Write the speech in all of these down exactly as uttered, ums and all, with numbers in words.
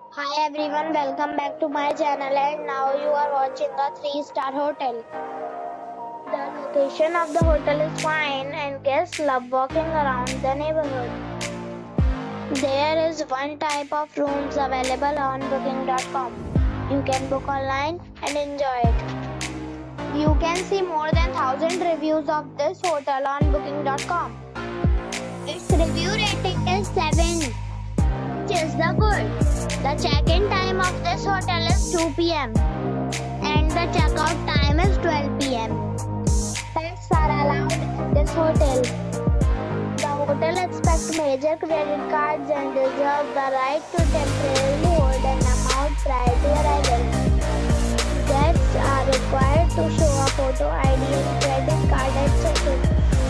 Hi everyone, welcome back to my channel and now you are watching a three star hotel. The location of the hotel is fine and guests love walking around the neighborhood. There is one type of rooms available on booking dot com. You can book online and enjoy it. You can see more than one thousand reviews of this hotel on booking dot com. Its review rating is seven, which is the good. The check-in time of this hotel is two p m and the checkout time is twelve p m Pets are allowed in this hotel. The hotel accepts major credit cards and reserves the right to temporarily hold an amount prior to arrival. Guests are required to show a photo I D and credit card at check-in.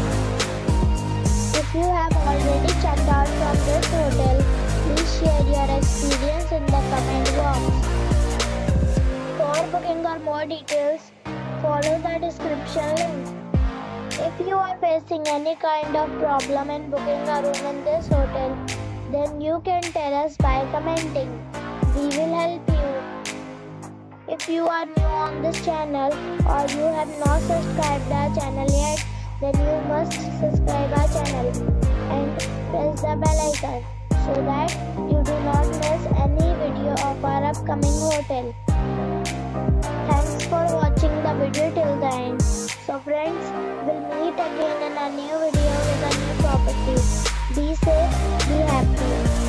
If you have already checked out from this hotel, please share your experience in the comment box. For booking or more details, follow the description link. If you are facing any kind of problem in booking a room in this hotel, then you can tell us by commenting. We will help you. If you are new on this channel or you have not subscribed our channel yet, then you must subscribe our channel and press the bell icon so that you do not miss any video of our upcoming hotel. Thanks for watching the video till the end. So friends, we'll meet again in a new video with a new property. Be safe, be happy.